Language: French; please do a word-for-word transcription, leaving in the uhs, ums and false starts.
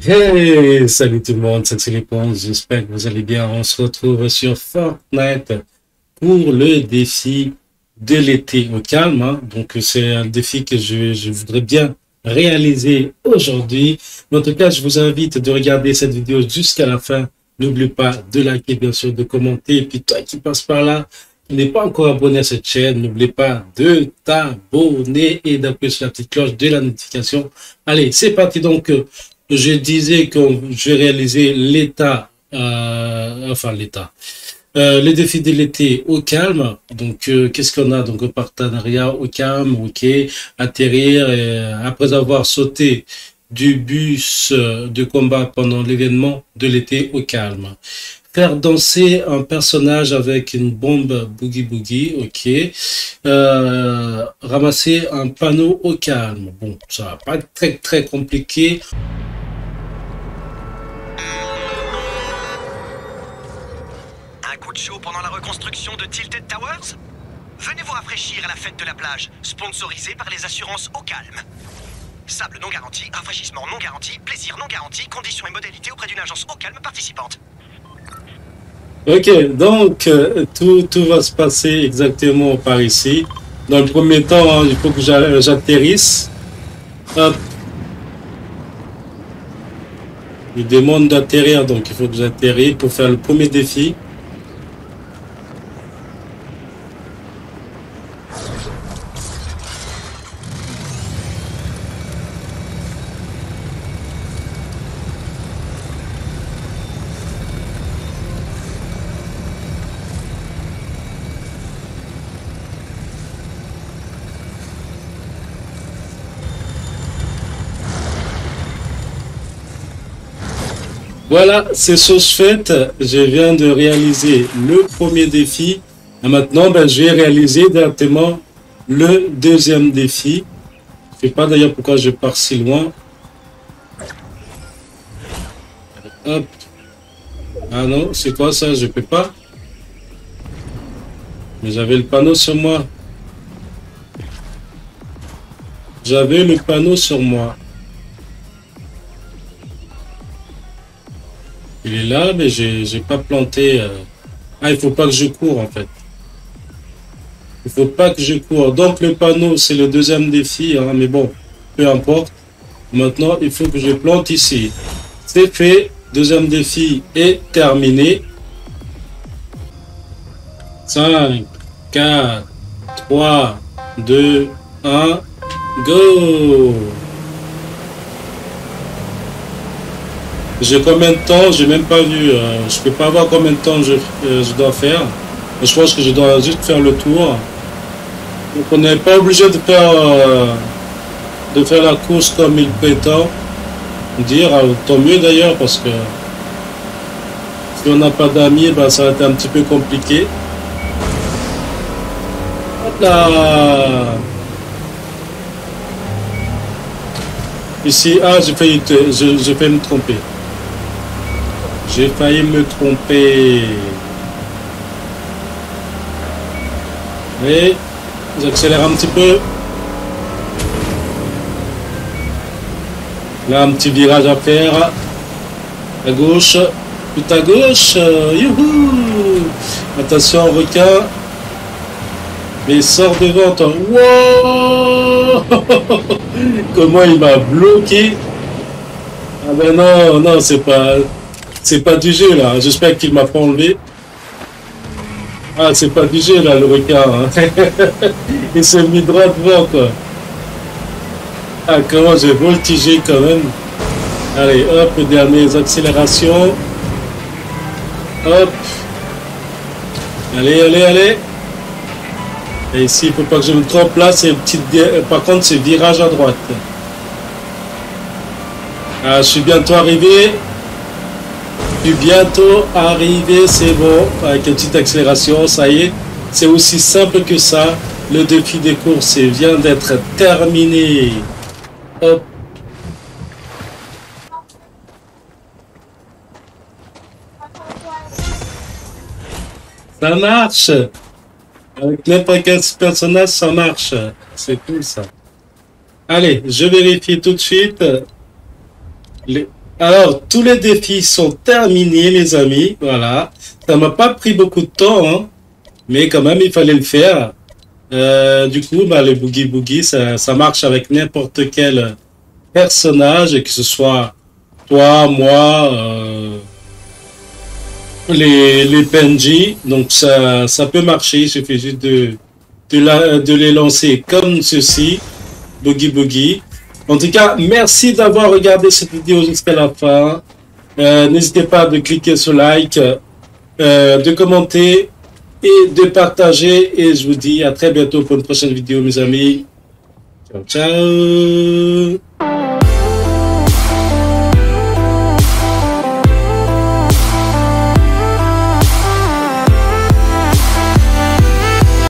Hey, salut tout le monde, c'est les Ponce, j'espère que vous allez bien. On se retrouve sur Fortnite pour le défi de l'été au calme, hein. Donc c'est un défi que je, je voudrais bien réaliser aujourd'hui. Mais en tout cas, je vous invite de regarder cette vidéo jusqu'à la fin. N'oublie pas de liker, bien sûr, de commenter. Et puis toi qui passes par là, qui n'est pas encore abonné à cette chaîne, n'oublie pas de t'abonner et d'appuyer sur la petite cloche de la notification. Allez, c'est parti donc. Je disais que je vais réaliser l'état, euh, enfin l'état, euh, les défis de l'été au calme. Donc, euh, qu'est-ce qu'on a? Donc, un partenariat au calme, ok, atterrir et, après avoir sauté du bus de combat pendant l'événement de l'été au calme. Faire danser un personnage avec une bombe boogie boogie, ok. Euh, ramasser un panneau au calme. Bon, ça va pas être très très compliqué. Un coup de chaud pendant la reconstruction de Tilted Towers? Venez vous rafraîchir à la fête de la plage, sponsorisée par les assurances au calme. Sable non garanti, rafraîchissement non garanti, plaisir non garanti, conditions et modalités auprès d'une agence au calme participante. Ok, donc euh, tout, tout va se passer exactement par ici. Dans le premier temps, hein, il faut que j'atterrisse. Hop. Il demande d'atterrir, donc il faut que j'atterrisse pour faire le premier défi. Voilà, c'est chose faite. Je viens de réaliser le premier défi. Et maintenant, ben, je vais réaliser directement le deuxième défi. Je ne sais pas d'ailleurs pourquoi je pars si loin. Hop. Ah non, c'est quoi ça? Je peux pas. Mais j'avais le panneau sur moi. J'avais le panneau sur moi. Il est là, mais j'ai j'ai pas planté. Euh... Ah, il faut pas que je cours en fait. Il faut pas que je cours. Donc le panneau, c'est le deuxième défi, hein, mais bon, peu importe. Maintenant, il faut que je plante ici. C'est fait. Deuxième défi est terminé. cinq, quatre, trois, deux, un, go! J'ai combien de temps? J'ai même pas vu. Euh, je peux pas voir combien de temps je, euh, je dois faire. Je pense que je dois juste faire le tour. Donc on n'est pas obligé de faire euh, de faire la course comme il prétend dire. Euh, tant mieux d'ailleurs parce que si on n'a pas d'amis, ben, ça va être un petit peu compliqué. Hop là. Ici, ah j'ai failli, j'ai failli me tromper. J'ai failli me tromper. Et j'accélère un petit peu. Là, un petit virage à faire. À gauche. Tout à gauche. Youhou! Attention, requin. Mais sort devant toi. Wow! Comment il m'a bloqué. Ah ben non, non, c'est pas... C'est pas du jeu là, j'espère qu'il m'a pas enlevé. Ah, c'est pas du jeu là, le requin. Hein. Il s'est mis droit devant quoi. Ah, comment j'ai voltigé quand même. Allez, hop, dernières accélérations. Hop. Allez, allez, allez. Et ici, il faut pas que je me trompe là, c'est petite... Par contre, c'est virage à droite. Ah, je suis bientôt arrivé. Je suis bientôt arrivé, c'est bon. Avec une petite accélération, ça y est. C'est aussi simple que ça. Le défi des courses vient d'être terminé. Hop. Ça marche. Avec n'importe quel personnage, ça marche. C'est cool ça. Allez, je vérifie tout de suite. Les... Alors, tous les défis sont terminés, les amis. Voilà. Ça m'a pas pris beaucoup de temps, hein, mais quand même, il fallait le faire. Euh, du coup, bah, le Boogie Boogie, ça, ça marche avec n'importe quel personnage, que ce soit toi, moi, euh, les, les P N J. Donc, ça, ça peut marcher. Il suffit juste de, de, la, de les lancer comme ceci. Boogie Boogie. En tout cas, merci d'avoir regardé cette vidéo jusqu'à la fin. Euh, n'hésitez pas de cliquer sur like, euh, de commenter et de partager. Et je vous dis à très bientôt pour une prochaine vidéo, mes amis. Ciao, ciao.